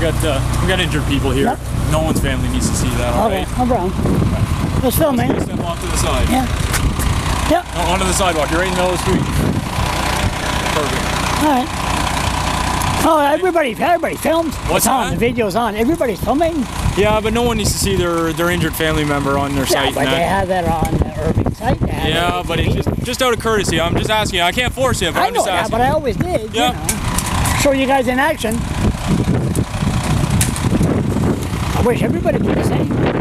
got injured people here. Yep. No one's family needs to see that. All Okay, right. no problem. Let's film, man. Step off to the side. Yeah. Yep. No, onto the sidewalk. You're right in the middle of the street. Perfect. All right. Oh, everybody films. What's it's on. that? The video's on. Everybody's filming. Yeah, but no one needs to see their injured family member on their Yeah, site. but and they that. have that on the Irving site. They have Yeah, it but on it's TV. just out of courtesy. I'm just asking you. I can't force you, but I I'm know just that, asking. but I always did. Yeah. You know. Show you guys in action. I wish everybody could be the same.